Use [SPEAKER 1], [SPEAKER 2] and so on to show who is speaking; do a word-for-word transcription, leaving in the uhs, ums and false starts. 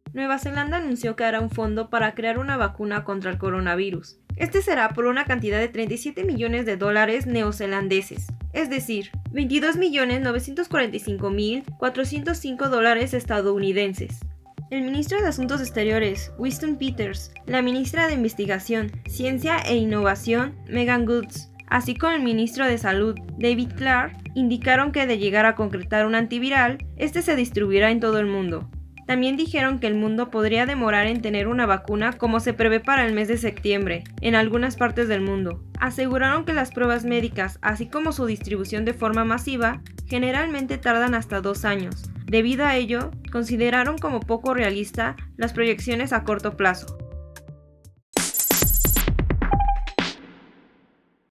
[SPEAKER 1] Nueva Zelanda anunció que hará un fondo para crear una vacuna contra el coronavirus. Este será por una cantidad de treinta y siete millones de dólares neozelandeses, es decir, veintidós millones novecientos cuarenta y cinco mil cuatrocientos cinco dólares estadounidenses. El ministro de Asuntos Exteriores, Winston Peters, la ministra de Investigación, Ciencia e Innovación, Megan Good, así como el ministro de Salud, David Clark, indicaron que de llegar a concretar un antiviral, este se distribuirá en todo el mundo. También dijeron que el mundo podría demorar en tener una vacuna como se prevé para el mes de septiembre, en algunas partes del mundo. Aseguraron que las pruebas médicas, así como su distribución de forma masiva, generalmente tardan hasta dos años. Debido a ello, consideraron como poco realista las proyecciones a corto plazo.